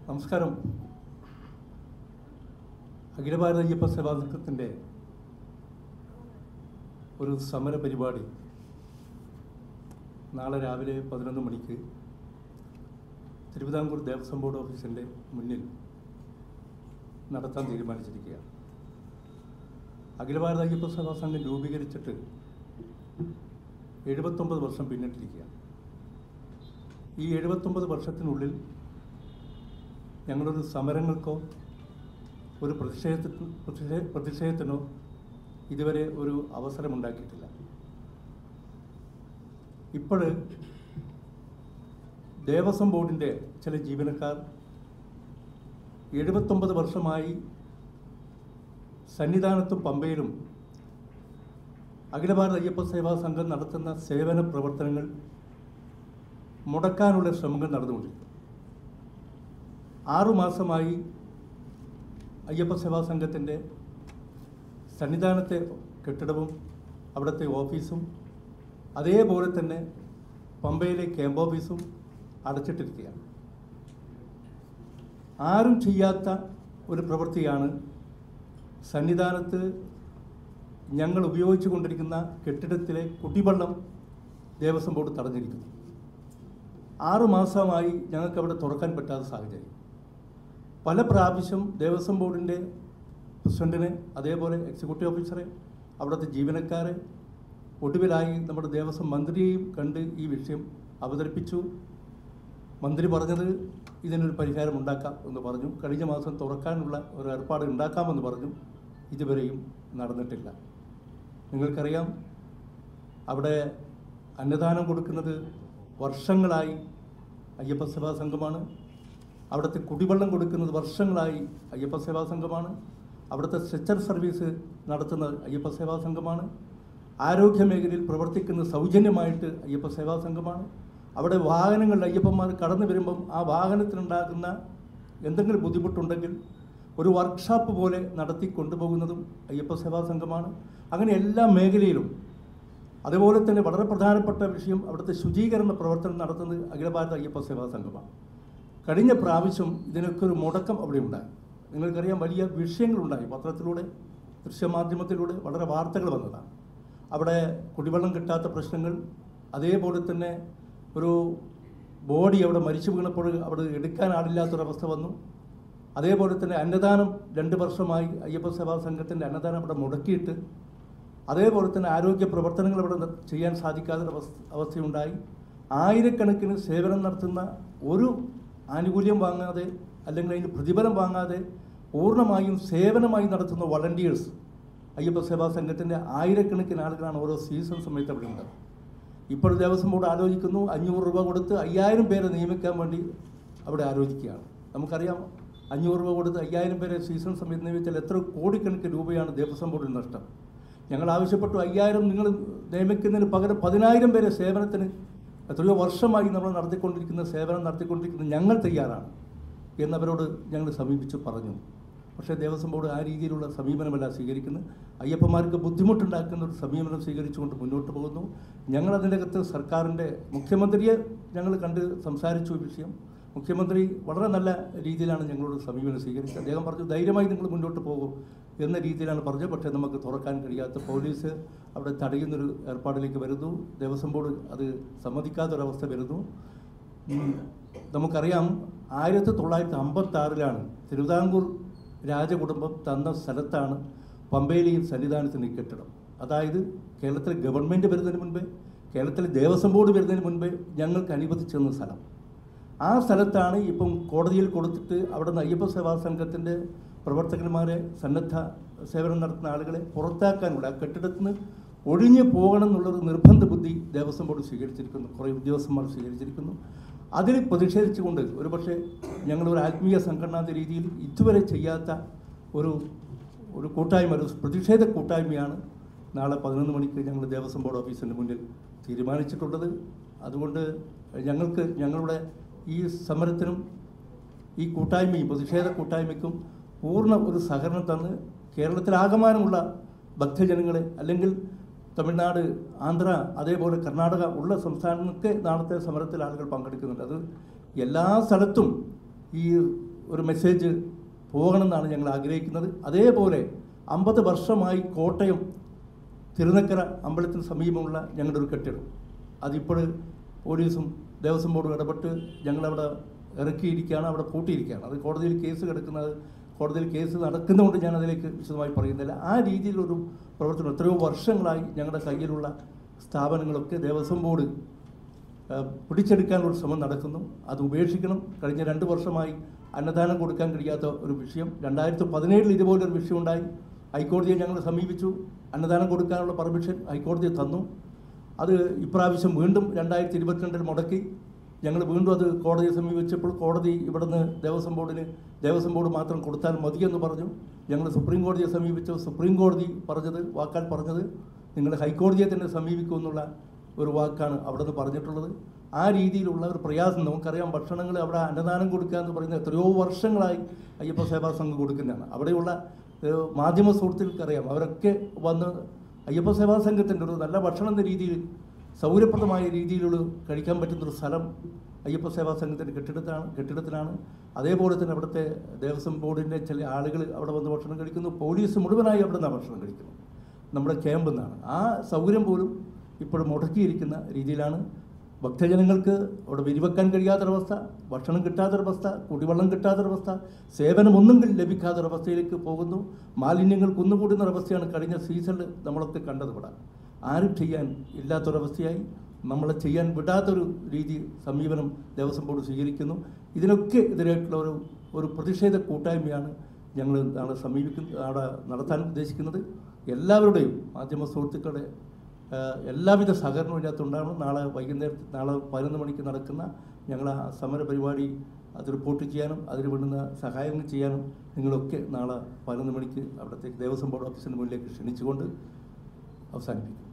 നമസ്കാരം. അഖില ഭാരത അയ്യപ്പ സേവാ സംഘത്തിൻ്റെ ഒരു സമര പരിപാടി നാളെ രാവിലെ 11 മണിക്ക് തിരുവിതാംകൂർ ദേവസ്വം ബോർഡ് ഓഫീസിൻ്റെ മുന്നിൽ നടത്താൻ തീരുമാനിച്ചിരിക്കുകയാണ്. അഖില ഭാരത അയ്യപ്പ സേവാ സംഘം രൂപീകരിച്ചിട്ട് 79 വർഷം പിന്നിട്ടിരിക്കുകയാണ്. ഈ 79 വർഷത്തിനുള്ളിൽ ഞങ്ങളൊരു സമരങ്ങൾക്കോ ഒരു പ്രതിഷേധത്തിനോ ഇതുവരെ ഒരു അവസരമുണ്ടാക്കിയിട്ടില്ല. ഇപ്പോൾ ദേവസ്വം ബോർഡിൻ്റെ ചില ജീവനക്കാർ 79 വർഷമായി സന്നിധാനത്തും പമ്പയിലും അഖില ഭാരത അയ്യപ്പ സേവാ സംഘം നടത്തുന്ന സേവന പ്രവർത്തനങ്ങൾ മുടക്കാനുള്ള ശ്രമങ്ങൾ നടന്നുകൊണ്ടിരിക്കുന്നു. 6 മാസമായി അയ്യപ്പ സേവാ സംഘത്തിൻ്റെ സന്നിധാനത്തെ കെട്ടിടവും അവിടുത്തെ ഓഫീസും അതേപോലെ തന്നെ പമ്പയിലെ ക്യാമ്പ് ഓഫീസും അടച്ചിട്ടിരിക്കുകയാണ്. ആരും ചെയ്യാത്ത ഒരു പ്രവൃത്തിയാണ് സന്നിധാനത്ത് ഞങ്ങൾ ഉപയോഗിച്ചു കൊണ്ടിരിക്കുന്ന കെട്ടിടത്തിലെ കുടിവെള്ളം ദേവസ്വം ബോർഡ് തടഞ്ഞിരിക്കുന്നു. 6 മാസമായി ഞങ്ങൾക്ക് അവിടെ തുറക്കാൻ പറ്റാത്ത സാഹചര്യം. പല പ്രാവശ്യം ദേവസ്വം ബോർഡിൻ്റെ പ്രസിഡന്റിനെ, അതേപോലെ എക്സിക്യൂട്ടീവ് ഓഫീസറെ, അവിടുത്തെ ജീവനക്കാരെ, ഒടുവിലായി നമ്മുടെ ദേവസ്വം മന്ത്രിയെയും കണ്ട് ഈ വിഷയം അവതരിപ്പിച്ചു. മന്ത്രി പറഞ്ഞത് ഇതിനൊരു പരിഹാരം ഉണ്ടാക്കാം എന്ന് പറഞ്ഞു. കഴിഞ്ഞ മാസം തുറക്കാനുള്ള ഒരു ഏർപ്പാട് ഉണ്ടാക്കാമെന്ന് പറഞ്ഞു. ഇതുവരെയും നടന്നിട്ടില്ല. നിങ്ങൾക്കറിയാം, അവിടെ അന്നദാനം കൊടുക്കുന്നത് വർഷങ്ങളായി അയ്യപ്പ സേവാ സംഘമാണ്. അവിടുത്തെ കുടിവെള്ളം കൊടുക്കുന്നത് വർഷങ്ങളായി അയ്യപ്പ സേവാ സംഘമാണ്. അവിടുത്തെ സ്ട്രെച്ചർ സർവീസ് നടത്തുന്നത് അയ്യപ്പ സേവാ സംഘമാണ്. ആരോഗ്യ മേഖലയിൽ പ്രവർത്തിക്കുന്ന സൗജന്യമായിട്ട് അയ്യപ്പ സേവാ സംഘമാണ്. അവിടെ വാഹനങ്ങളിൽ അയ്യപ്പന്മാർ കടന്നു വരുമ്പം ആ വാഹനത്തിനുണ്ടാകുന്ന എന്തെങ്കിലും ബുദ്ധിമുട്ടുണ്ടെങ്കിൽ ഒരു വർക്ക്ഷോപ്പ് പോലെ നടത്തി കൊണ്ടുപോകുന്നതും അയ്യപ്പ സേവാ സംഘമാണ്. അങ്ങനെ എല്ലാ മേഖലയിലും. അതുപോലെ തന്നെ വളരെ പ്രധാനപ്പെട്ട വിഷയം, അവിടുത്തെ ശുചീകരണ പ്രവർത്തനം നടത്തുന്നത് അഖില ഭാരത അയ്യപ്പ സേവാ സംഘമാണ്. കഴിഞ്ഞ പ്രാവശ്യം ഇതിനൊക്കെ ഒരു മുടക്കം അവിടെ ഉണ്ടായി. നിങ്ങൾക്കറിയാം, വലിയ വിഷയങ്ങളുണ്ടായി. പത്രത്തിലൂടെ, ദൃശ്യമാധ്യമത്തിലൂടെ വളരെ വാർത്തകൾ വന്നതാണ്. അവിടെ കുടിവെള്ളം കിട്ടാത്ത പ്രശ്നങ്ങൾ, അതേപോലെ തന്നെ ഒരു ബോഡി അവിടെ മരിച്ചു വീണപ്പോൾ അവിടെ എടുക്കാൻ ആളില്ലാത്തൊരവസ്ഥ വന്നു. അതേപോലെ തന്നെ അന്നദാനം 2 വർഷമായി അയ്യപ്പ സേവാ സംഘത്തിൻ്റെ അന്നദാനം അവിടെ മുടക്കിയിട്ട്, അതേപോലെ തന്നെ ആരോഗ്യ പ്രവർത്തനങ്ങൾ അവിടെ ചെയ്യാൻ സാധിക്കാത്ത അവസ്ഥയുണ്ടായി. ആയിരക്കണക്കിന് സേവനം നടത്തുന്ന ഒരു ആനുകൂല്യം വാങ്ങാതെ അല്ലെങ്കിൽ അതിന് പ്രതിഫലം വാങ്ങാതെ പൂർണ്ണമായും സേവനമായി നടത്തുന്ന വളണ്ടിയേഴ്സ് അയ്യപ്പ സേവാ സംഘത്തിൻ്റെ ആയിരക്കണക്കിന് ആളുകളാണ് ഓരോ സീസൺ സമയത്ത് അവിടെ ഉണ്ട്. ഇപ്പോൾ ദേവസ്വം ബോർഡ് ആലോചിക്കുന്നു 500 രൂപ കൊടുത്ത് 5000 പേരെ നിയമിക്കാൻ വേണ്ടി അവിടെ ആലോചിക്കുകയാണ്. നമുക്കറിയാം, 500 രൂപ കൊടുത്ത് 5000 പേരെ സീസൺ സമയത്ത് നിയമിച്ചാൽ എത്ര കോടിക്കണക്കിന് രൂപയാണ് ദേവസ്വം ബോർഡിന് നഷ്ടം. ഞങ്ങൾ ആവശ്യപ്പെട്ടു 5000 നിങ്ങൾ നിയമിക്കുന്നതിന് പകരം 10000 പേരെ സേവനത്തിന് എത്രയോ വർഷമായി നമ്മൾ സേവനം നടത്തിക്കൊണ്ടിരിക്കുന്ന ഞങ്ങൾ തയ്യാറാണ് എന്നവരോട് ഞങ്ങൾ സമീപിച്ച് പറഞ്ഞു. പക്ഷേ ദേവസ്വം ബോർഡ് ആ രീതിയിലുള്ള സമീപനമല്ല സ്വീകരിക്കുന്നത്. അയ്യപ്പന്മാർക്ക് ബുദ്ധിമുട്ടുണ്ടാക്കുന്ന ഒരു സമീപനം സ്വീകരിച്ചുകൊണ്ട് മുന്നോട്ട് പോകുന്നു. ഞങ്ങളതിനകത്ത് സർക്കാരിൻ്റെ മുഖ്യമന്ത്രിയെ ഞങ്ങൾ കണ്ട് സംസാരിച്ചു വിഷയം. മുഖ്യമന്ത്രി വളരെ നല്ല രീതിയിലാണ് ഞങ്ങളോട് സമീപനം സ്വീകരിച്ചത്. അദ്ദേഹം പറഞ്ഞു, ധൈര്യമായി നിങ്ങൾ മുന്നോട്ട് പോകും എന്ന രീതിയിലാണ് പറഞ്ഞത്. പക്ഷേ നമുക്ക് തുറക്കാൻ കഴിയാത്ത, പോലീസ് അവിടെ തടയുന്നൊരു ഏർപ്പാടിലേക്ക് വരുന്നു. ദേവസ്വം ബോർഡ് അത് സമ്മതിക്കാത്തൊരവസ്ഥ വരുന്നു. നമുക്കറിയാം, 1956 തിരുവിതാംകൂർ രാജകുടുംബം തന്ന സ്ഥലത്താണ് പമ്പയിലെയും സന്നിധാനത്തിൻ്റെ കെട്ടിടം. അതായത് കേരളത്തിലെ ഗവൺമെൻറ് വരുന്നതിന് മുൻപേ, കേരളത്തിലെ ദേവസ്വം ബോർഡ് വരുന്നതിന് മുൻപേ ഞങ്ങൾക്ക് അനുവദിച്ചു തന്ന സ്ഥലം. ആ സ്ഥലത്താണ് ഇപ്പം കോടതിയിൽ കൊടുത്തിട്ട് അവിടെ നിന്ന് അയ്യപ്പ സേവാ സംഘത്തിൻ്റെ പ്രവർത്തകന്മാരെ, സന്നദ്ധ സേവനം നടത്തുന്ന ആളുകളെ പുറത്താക്കാനുള്ള, ആ കെട്ടിടത്തിൽ നിന്ന് ഒഴിഞ്ഞു പോകണം എന്നുള്ളൊരു നിർബന്ധ ബുദ്ധി ദേവസ്വം ബോർഡ് സ്വീകരിച്ചിരിക്കുന്നു. കുറേ ഉദ്യോഗസ്ഥന്മാർ സ്വീകരിച്ചിരിക്കുന്നു. അതിൽ പ്രതിഷേധിച്ചുകൊണ്ട് ഒരുപക്ഷെ ഞങ്ങളൊരു ആത്മീയ സംഘടനാ രീതിയിൽ ഇതുവരെ ചെയ്യാത്ത ഒരു കൂട്ടായ്മ, ഒരു പ്രതിഷേധ കൂട്ടായ്മയാണ് നാളെ 11 മണിക്ക് ഞങ്ങൾ ദേവസ്വം ബോർഡ് ഓഫീസിൻ്റെ മുന്നിൽ തീരുമാനിച്ചിട്ടുള്ളത്. അതുകൊണ്ട് ഞങ്ങളുടെ ഈ സമരത്തിനും ഈ കൂട്ടായ്മയും പ്രതിഷേധ കൂട്ടായ്മയ്ക്കും പൂർണ്ണ ഒരു സഹകരണം തന്ന് കേരളത്തിലാകമാനമുള്ള ഭക്തജനങ്ങളെ, അല്ലെങ്കിൽ തമിഴ്നാട്, ആന്ധ്ര, അതേപോലെ കർണാടക ഉള്ള സംസ്ഥാനങ്ങൾക്ക് നാളത്തെ സമരത്തിൽ ആളുകൾ പങ്കെടുക്കുന്നുണ്ട്. അത് എല്ലാ സ്ഥലത്തും ഈ ഒരു മെസ്സേജ് പോകണമെന്നാണ് ഞങ്ങൾ ആഗ്രഹിക്കുന്നത്. അതേപോലെ 50 വർഷമായി കോട്ടയം തിരുനക്കര അമ്പലത്തിന് സമീപമുള്ള ഞങ്ങളുടെ ഒരു കെട്ടിടം അതിപ്പോൾ പോലീസും ദേവസ്വം ബോർഡും ഇടപെട്ട് ഞങ്ങളവിടെ ഇറക്കിയിരിക്കുകയാണ്, അവിടെ പൂട്ടിയിരിക്കുകയാണ്. അത് കോടതിയിൽ കേസ് കിടക്കുന്നത്, കോടതിയിൽ കേസ് നടക്കുന്നതുകൊണ്ട് ഞാൻ അതിലേക്ക് വിശദമായി പറയുന്നില്ല. ആ രീതിയിലൊരു പ്രവർത്തനം എത്രയോ വർഷങ്ങളായി ഞങ്ങളുടെ കയ്യിലുള്ള സ്ഥാപനങ്ങളൊക്കെ ദേവസ്വം ബോർഡ് പിടിച്ചെടുക്കാനുള്ള ശ്രമം നടക്കുന്നു. അത് ഉപേക്ഷിക്കണം. കഴിഞ്ഞ 2 വർഷമായി അന്നദാനം കൊടുക്കാൻ കഴിയാത്ത ഒരു വിഷയം, 2017 ഇതുപോലൊരു വിഷയം ഉണ്ടായി. ഹൈക്കോടതിയെ ഞങ്ങൾ സമീപിച്ചു. അന്നദാനം കൊടുക്കാനുള്ള പെർമിഷൻ ഹൈക്കോടതി തന്നു. അത് ഇപ്രാവശ്യം വീണ്ടും 2022 മുടക്കി. ഞങ്ങൾ വീണ്ടും അത് കോടതിയെ സമീപിച്ചപ്പോൾ കോടതി ഇവിടുന്ന് ദേവസ്വം ബോർഡ് മാത്രം കൊടുത്താൽ മതിയെന്ന് പറഞ്ഞു. ഞങ്ങൾ സുപ്രീം കോടതിയെ സമീപിച്ചു. സുപ്രീം കോടതി പറഞ്ഞത് നിങ്ങൾ ഹൈക്കോടതിയെ തന്നെ സമീപിക്കുമെന്നുള്ള ഒരു വാക്കാണ് അവിടെ നിന്ന് പറഞ്ഞിട്ടുള്ളത്. ആ രീതിയിലുള്ള ഒരു പ്രയാസം നമുക്കറിയാം. ഭക്ഷണങ്ങൾ അവിടെ അന്നദാനം കൊടുക്കുക എന്ന് പറയുന്നത് എത്രയോ വർഷങ്ങളായി അയ്യപ്പ സേവാ സംഘം കൊടുക്കുന്നതാണ്. അവിടെയുള്ള മാധ്യമ സുഹൃത്തുക്കൾക്കറിയാം. അവരൊക്കെ വന്ന് അയ്യപ്പ സേവാ സംഘത്തിൻ്റെ ഒരു നല്ല ഭക്ഷണം എന്ന രീതിയിൽ സൗകര്യപ്രദമായ രീതിയിലുള്ള കഴിക്കാൻ പറ്റുന്നൊരു സ്ഥലം അയ്യപ്പ സേവാ സംഘത്തിൻ്റെ കെട്ടിടത്തിലാണ്. അതേപോലെ തന്നെ അവിടുത്തെ ദേവസ്വം ബോർഡിൻ്റെ ചില ആളുകൾ അവിടെ വന്ന് ഭക്ഷണം കഴിക്കുന്നു. പോലീസ് മുഴുവനായി അവിടെ നിന്നാണ് ഭക്ഷണം കഴിക്കുന്നത്, നമ്മുടെ ക്യാമ്പിൽ നിന്നാണ്. ആ സൗകര്യം പോലും ഇപ്പോഴും മുടക്കിയിരിക്കുന്ന രീതിയിലാണ്. ഭക്തജനങ്ങൾക്ക് അവിടെ വിരിവെക്കാൻ കഴിയാത്തൊരവസ്ഥ, ഭക്ഷണം കിട്ടാത്തൊരവസ്ഥ, കുടിവെള്ളം കിട്ടാത്തൊരവസ്ഥ, സേവനമൊന്നും ലഭിക്കാത്തൊരവസ്ഥയിലേക്ക് പോകുന്നു. മാലിന്യങ്ങൾ കുന്നുകൂടുന്നൊരവസ്ഥയാണ് കഴിഞ്ഞ സീസണിൽ നമ്മളൊക്കെ കണ്ടത്. ഇവിടെ ആരും ചെയ്യാൻ ഇല്ലാത്തൊരവസ്ഥയായി, നമ്മളെ ചെയ്യാൻ വിടാത്തൊരു സമീപനം ദേവസ്വം ബോർഡ് സ്വീകരിക്കുന്നു. ഇതിനൊക്കെ എതിരായിട്ടുള്ള ഒരു പ്രതിഷേധ കൂട്ടായ്മയാണ് ഞങ്ങൾ നാളെ നടത്താൻ ഉദ്ദേശിക്കുന്നത്. എല്ലാവരുടെയും മാധ്യമ സുഹൃത്തുക്കളുടെ എല്ലാവിധ സഹകരണവും ഇതിനകത്തുണ്ടാകണം. നാളെ 11 മണിക്ക് നടക്കുന്ന ഞങ്ങൾ ആ സമര പരിപാടി അത് റിപ്പോർട്ട് ചെയ്യാനും അതിന് വേണ്ടുന്ന സഹായങ്ങൾ ചെയ്യാനും നിങ്ങളൊക്കെ നാളെ 11 മണിക്ക് അവിടത്തേക്ക് ദേവസ്വം ബോർഡ് ഓഫീസിന് മുന്നിലേക്ക് ക്ഷണിച്ചുകൊണ്ട് അവസാനിപ്പിക്കും.